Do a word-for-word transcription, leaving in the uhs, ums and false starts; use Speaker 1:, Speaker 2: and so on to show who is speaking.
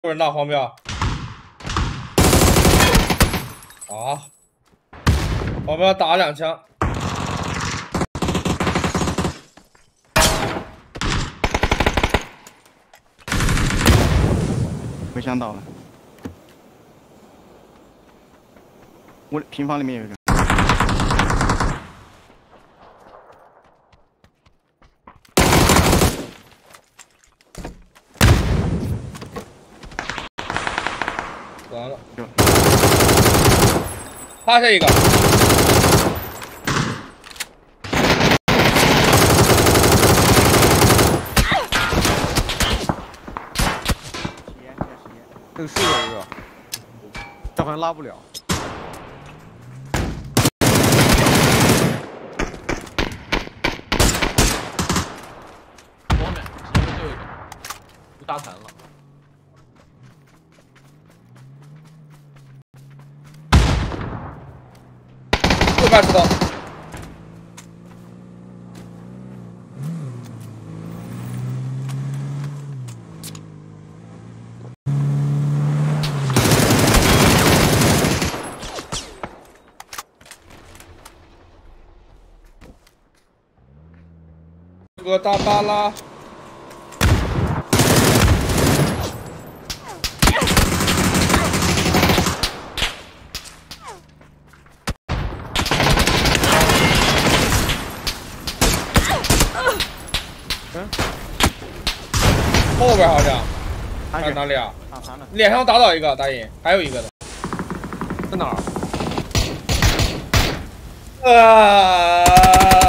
Speaker 1: 有人呐，黄标。啊！黄标打两枪。
Speaker 2: 回枪倒了。我平房里面有一个。
Speaker 1: 完了，趴下一个，
Speaker 3: 这个是有一个，这好像拉不了。
Speaker 4: 光面前面就一个，不大残了。
Speaker 1: 右边石头，个大巴拉。 后边好像，看哪里啊？脸上打倒一个，大爷，还有一个的，
Speaker 4: 在哪儿？
Speaker 1: 啊！